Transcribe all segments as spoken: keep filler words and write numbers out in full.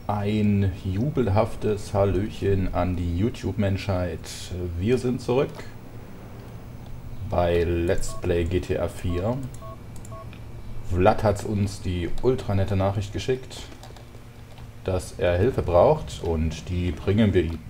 Ein jubelhaftes Hallöchen an die YouTube-Menschheit. Wir sind zurück bei Let's Play G T A vier. Vlad hat uns die ultra nette Nachricht geschickt, dass er Hilfe braucht, und die bringen wir ihm.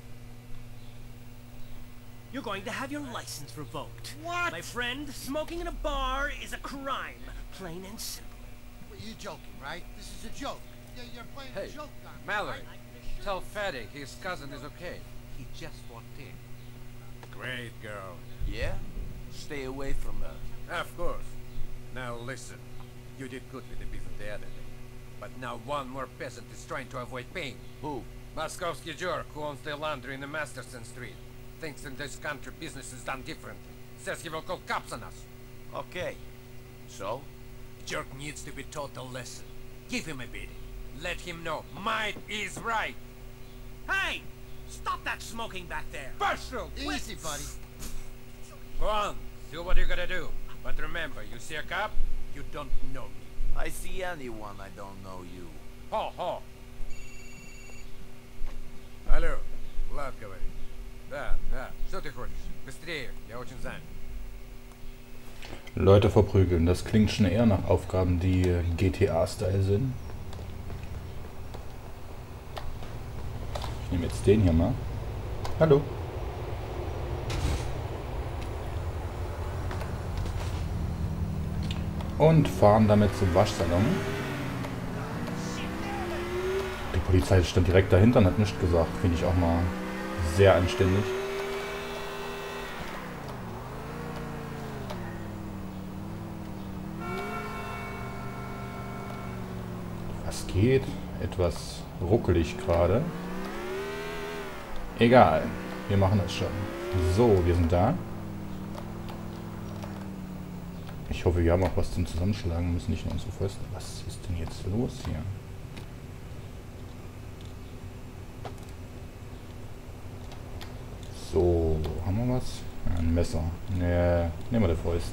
You're going to have your license revoked. What? My friend, smoking in a bar is a crime. Plain and simple. Well, you're joking, right? This is a joke. Yeah, you're playing Hey, a joke on me, Mallory, right? tell Fatty his cousin is okay. He just walked in. Great girl. Yeah? Stay away from her. Of course. Now listen, you did good with the business the other day. But now one more peasant is trying to avoid paying. Who? Moskovsky jerk who owns the laundry in the Masterson Street. Thinks in this country business is done differently. Says he will call cops on us. Okay. So? Jerk needs to be taught a lesson. Give him a beating. Let him know might is right. Hey! Stop that smoking back there! Partial! Easy, buddy. Go on, do what you gotta do. But remember, you see a cop, you don't know me. I see anyone, I don't know you. Ho, ho. Алло, Влад говорит. Да, да, что ты хочешь? Быстрее, я очень занят. Leute verprügeln, das klingt schon eher nach Aufgaben, die G T A-Style sind. Ich nehme jetzt den hier mal. Hallo. Und fahren damit zum Waschsalon. Die Polizei stand direkt dahinter und hat nichts gesagt. Finde ich auch mal sehr anständig. Was geht? Etwas ruckelig gerade. Egal. Wir machen das schon. So, wir sind da. Ich hoffe, wir haben auch was zum Zusammenschlagen. Wir müssen nicht nur unsere Fäuste. Was ist denn jetzt los hier? So, haben wir was? Ja, ein Messer. Ne, nehmen wir die Fäuste.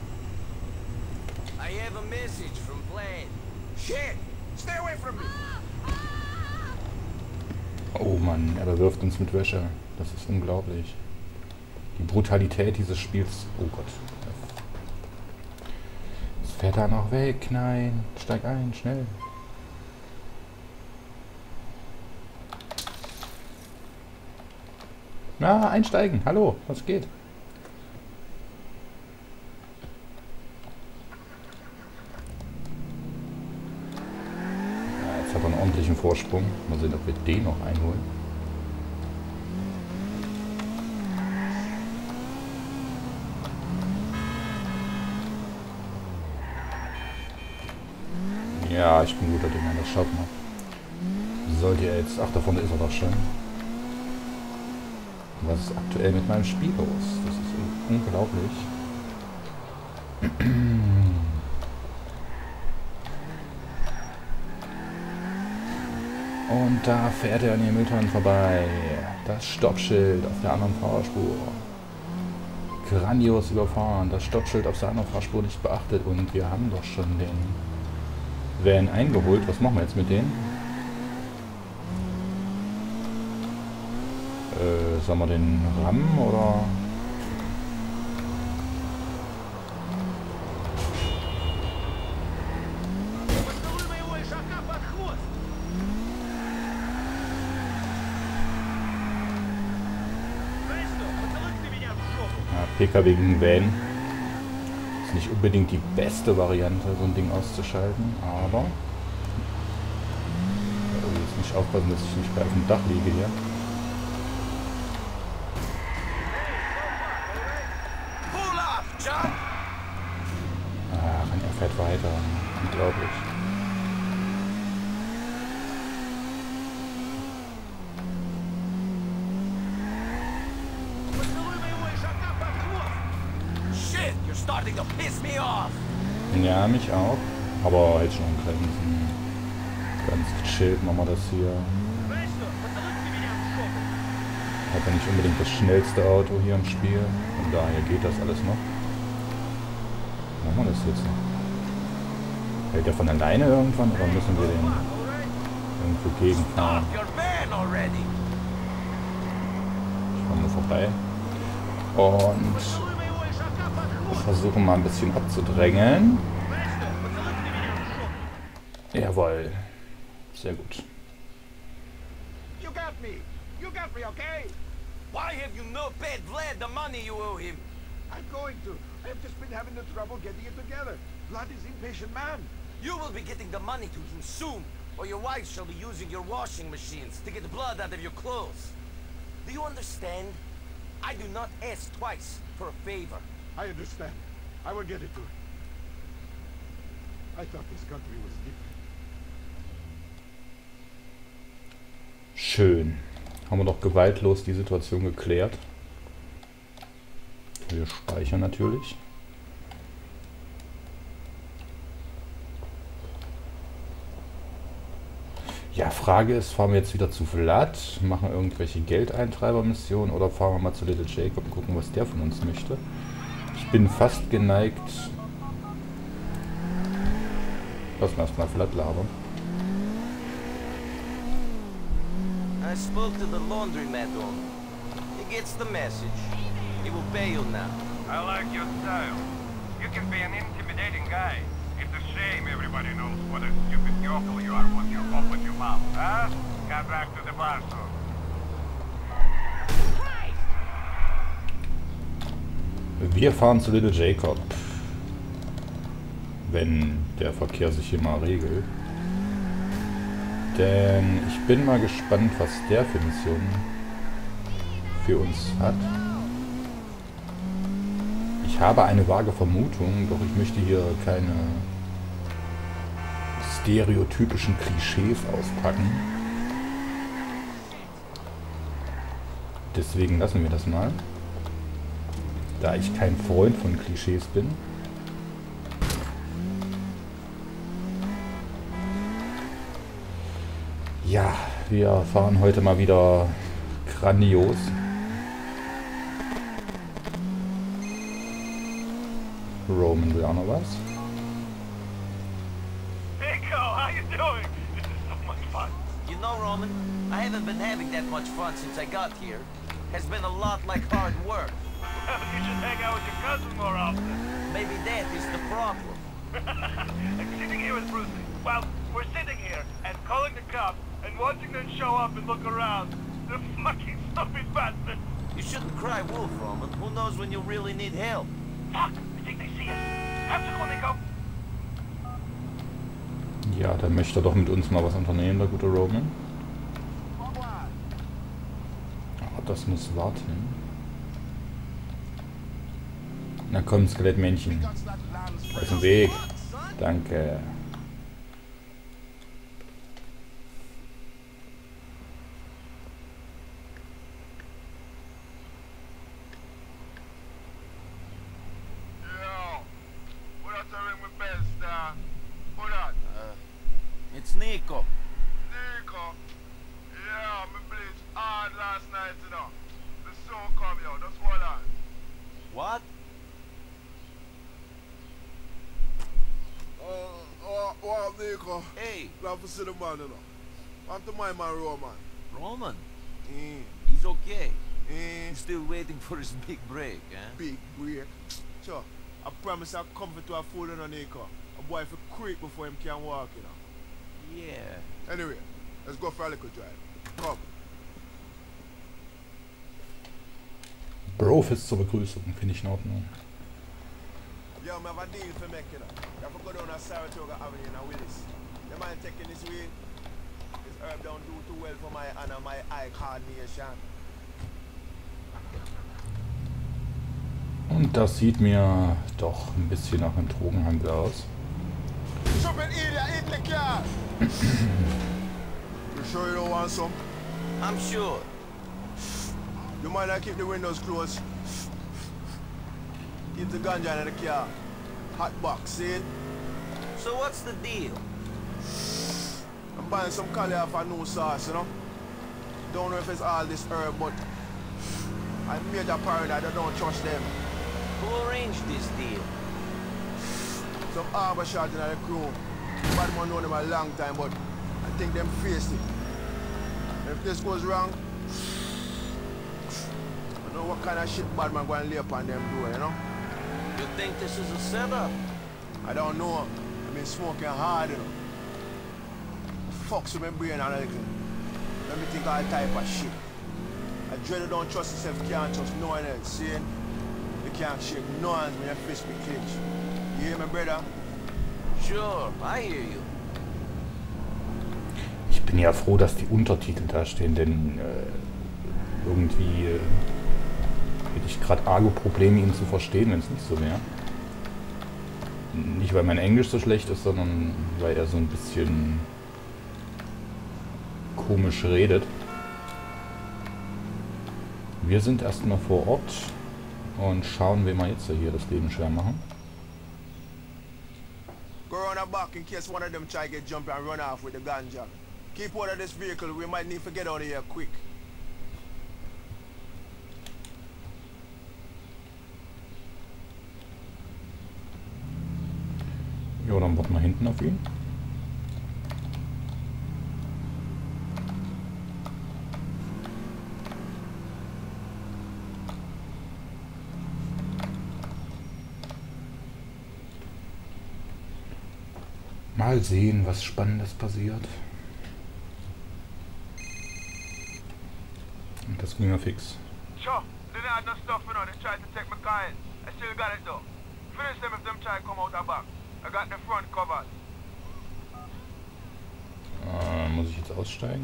I have a message from Vlad. Shit! Stay away from me! Oh Mann, er bewirft uns mit Wäsche. Das ist unglaublich. Die Brutalität dieses Spiels. Oh Gott. Jetzt fährt er noch weg. Nein. Steig ein, schnell. Na, einsteigen. Hallo, was geht? Ja, jetzt hat er einen ordentlichen Vorsprung. Mal sehen, ob wir den noch einholen. Ja, ich bin guter Dinge, das schaut man. Sollte er jetzt... Ach, da vorne ist er doch schon. Was ist aktuell mit meinem Spiel los? Das ist un unglaublich. Und da fährt er an den Mülltonnen vorbei. Das Stoppschild auf der anderen Fahrspur. Grandios überfahren. Das Stoppschild auf der anderen Fahrspur nicht beachtet. Und wir haben doch schon den Van eingeholt. Was machen wir jetzt mit denen? Äh, sollen wir den rammen oder? Ja, P K W gegen Van. Ist nicht unbedingt die beste Variante, so ein Ding auszuschalten, aber ich will jetzt nicht aufpassen, dass ich nicht gleich auf dem Dach liege hier. Ach, und er fährt weiter. Unglaublich. Shit! You're starting to piss me off! Ja, mich auch. Aber halt schon in Grenzen. Ganz gechillt machen wir das hier. Hat ja nicht unbedingt das schnellste Auto hier im Spiel. Von daher geht das alles noch. Machen wir das jetzt? Hält der von alleine irgendwann oder müssen wir den irgendwo gegenfahren. Your van already. Schauen wir vorbei. Und versuchen mal ein bisschen abzudrängen. Jawohl. Sehr gut. You got me. You got me, okay? Why have you not paid Vlad the money you owe him? I'm going to. I've just been having the trouble getting it together. Vlad is an impatient man. You will be getting the money to him soon, or your wife shall be using your washing machines to get the blood out of your clothes. Do you understand? I do not ask twice for a favor. I understand. I will get it to him. I thought this country was different. Schön. Haben wir doch gewaltlos die Situation geklärt. Wir speichern natürlich. Ja, Frage ist, fahren wir jetzt wieder zu Vlad, machen irgendwelche Geldeintreiber-Missionen oder fahren wir mal zu Little Jacob und gucken, was der von uns möchte. Ich bin fast geneigt... Lass mal erstmal Vlad labern. I spoke to the laundromat owner. He gets the message. He will pay you now. I like your style. You can be an intimidating guy. It's a shame everybody knows what a stupid yokel you are once you're off with your mouth, huh? Come back to the bar soon. Wir fahren zu Little Jacob. Wenn der Verkehr sich hier mal regelt. Denn ich bin mal gespannt, was der für Missionen für uns hat. Ich habe eine vage Vermutung, doch ich möchte hier keine stereotypischen Klischees auspacken. Deswegen lassen wir das mal. Da ich kein Freund von Klischees bin. Ja, wir fahren heute mal wieder grandios. Roman will auch noch was. Nico, how you doing? This is so much fun. You know, Roman, I haven't been having that much fun since I got here. Has been a lot like hard work. Well, you should hang out with your cousin more often. Maybe that is the problem. Like sitting here with Brucey. Well, we're sitting here and calling the cops and watching them show up and look around. The fucking stupid bastards. You shouldn't cry wolf, Roman. Who knows when you really need help? Fuck, I think they see us. Have to go, Nico. Ja, dann möchte er doch mit uns mal was unternehmen, der gute Roman. Aber das muss warten. Na komm, Skelettmännchen. Aus dem Weg. Danke. It's Nico. Nico? Yeah, me bleached hard last night, you know. The sun come here, just hold on. What? Uh, oh, oh, Nico. Hey, Glad to see the man, you know. Want to my man, Roman. Roman. Mm. He's okay. Mm. He's still waiting for his big break, eh? Big break. Sure. I promise I'll come to a fool on Nico. A boy for creep before him can walk, you know. Yeah. Anyway, let's go for a little drive. Come. Brofist zur Begrüßung, finde ich in Ordnung. Yeah, I have a deal for make, you know. You have to go down to Saratoga Avenue in Willis. You mind taking this way? This herb don't do too well for my honor, my eye coordination. Und das sieht mir doch ein bisschen nach einem Drogenhandel aus. Stupid idiot, eat the car! You sure you don't want some? I'm sure. You mind I keep the windows closed? Keep the ganja in the car. Hot box, see it? So what's the deal? I'm buying some curry off a new sauce, you know? Don't know if it's all this herb, but I made a paradise, I don't trust them. Who arranged this deal? Some arbor shot in the crew. Bad man known him a long time, but I think them faced it. If this goes wrong, I know what kind of shit bad man going to lay upon them door, you know? You think this is a setup? I don't know. I've been smoking hard, you know. Fucks with my brain and everything. Let me think all type of shit. I dread don't trust yourself, can't trust no one else, see? You can't shake no hands when your fist be clenched. You hear me, brother? Sure, I hear you. Ich bin ja froh, dass die Untertitel da stehen, denn äh, irgendwie äh, hätte ich gerade arge Probleme, ihn zu verstehen, wenn es nicht so wäre. Nicht, weil mein Englisch so schlecht ist, sondern weil er so ein bisschen komisch redet. Wir sind erstmal vor Ort und schauen, wie wir jetzt hier das Leben schwer machen. Go around the back in case one of them try to get jumped and run off with the ganja. Keep out of this vehicle, we might need to get out of here quick. Ja, dann warten wir hinten auf ihn. Mal sehen, was Spannendes passiert. Und das ging ja fix. Sure, they didn't have no stuff, you know, they tried to take my car in. I still got it though. Finish them if them try to come out the back. I got the front covered. Äh, muss ich jetzt aussteigen?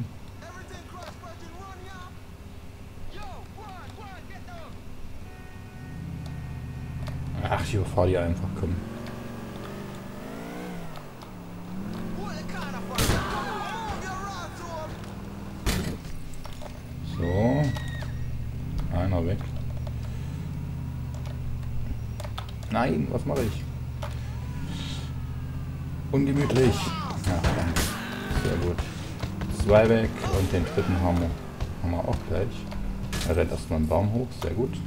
Ach, ich überfahre die einfach, komm. So. Einer weg. Nein, was mache ich? Ungemütlich. Ja, danke. Sehr gut. Zwei weg und den dritten haben wir, haben wir auch gleich. Er rennt erstmal einen Baum hoch, sehr gut.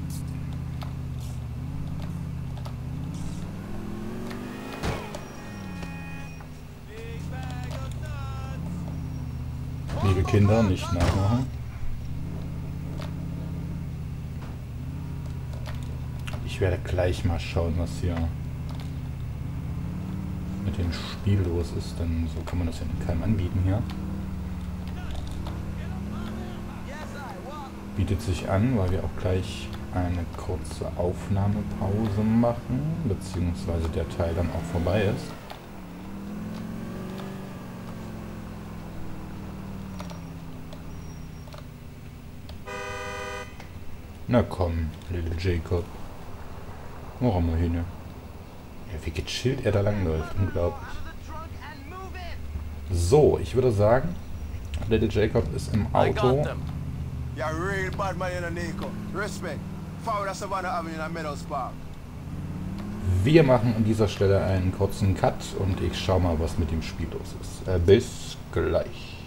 Liebe Kinder, nicht nachmachen. Ich werde gleich mal schauen, was hier mit dem Spiel los ist, denn so kann man das ja in keinem anbieten hier. Bietet sich an, weil wir auch gleich eine kurze Aufnahmepause machen, beziehungsweise der Teil dann auch vorbei ist. Na komm, Little Jacob. Wo haben wir hin? Ja, wie gechillt er da langläuft. Unglaublich. So, ich würde sagen, Little Jacob ist im Auto. You're a real bad man in a Nico. Respect. Forward Savannah Avenue in Meadows Park. Wir machen an dieser Stelle einen kurzen Cut und ich schau mal, was mit dem Spiel los ist. Äh, bis gleich.